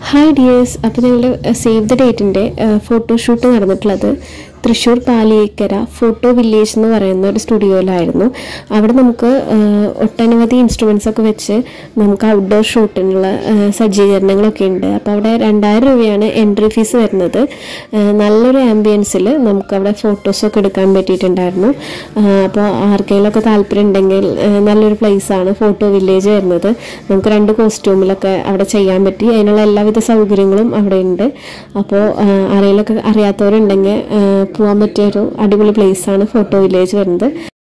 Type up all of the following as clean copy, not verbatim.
Hi dears, അപ്പോൾ ഞങ്ങളുടെ save the ഡേറ്റിൻ്റെ photoshoot നടന്നിട്ടുള്ളത് തൃശ്ശൂർ പാലിയേക്കര ഫോട്ടോ വില്ലേജ് എന്ന് പറയുന്ന ഒരു സ്റ്റുഡിയോയിലായിരുന്നു. അവിടെ നമുക്ക് ഒട്ടനവധി ഇൻസ്ട്രുമെൻസൊക്കെ വെച്ച് നമുക്ക് ഔട്ട്ഡോർ ഷൂട്ടിനുള്ള സജ്ജീകരണങ്ങളൊക്കെ ഉണ്ട്. അപ്പോൾ അവിടെ 2000 രൂപയാണ് എൻട്രി ഫീസ് വരുന്നത്. നല്ലൊരു ആംബിയൻസിൽ നമുക്ക് അവിടെ ഫോട്ടോസൊക്കെ എടുക്കാൻ പറ്റിയിട്ടുണ്ടായിരുന്നു. അപ്പോൾ ആർക്കെങ്കിലുമൊക്കെ താല്പര്യം ഉണ്ടെങ്കിൽ നല്ലൊരു പ്ലേസാണ് ഫോട്ടോ വില്ലേജ് വരുന്നത്. നമുക്ക് 2 കോസ്റ്റ്യൂമിലൊക്കെ അവിടെ ചെയ്യാൻ പറ്റി. അതിനുള്ള എല്ലാവിധ സൗകര്യങ്ങളും അവിടെ ഉണ്ട്. അപ്പോൾ ആരെങ്കിലുമൊക്കെ അറിയാത്തവരുണ്ടെങ്കിൽ പോകാൻ പറ്റിയൊരു അടിപൊളി പ്ലേസാണ് ഫോട്ടോ വില്ലേജ് വരുന്നത്.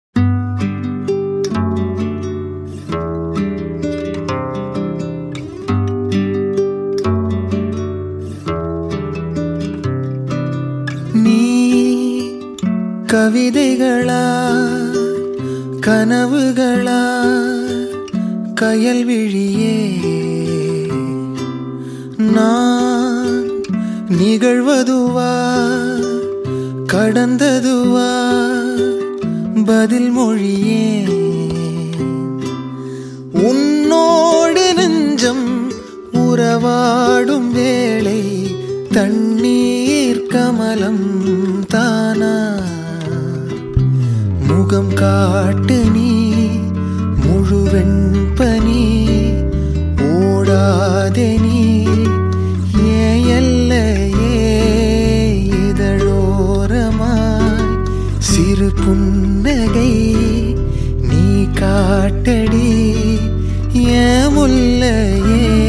നീ കവിതകളാ കനവുകളാ കയൽവിഴിയേ நான் நிகழ்வதுவா கடந்ததுவா பதில் மொழியே உன்னோடு நெஞ்சம் உறவாடும் வேளை தண்ணீர் கமலம் தானா முகம் காட்டு நீ முழுவெண் பனி ஓடாதே நீ இதழோரமாய் சிறு புன்னகை நீ காட்டடி ஏ முல்லையே.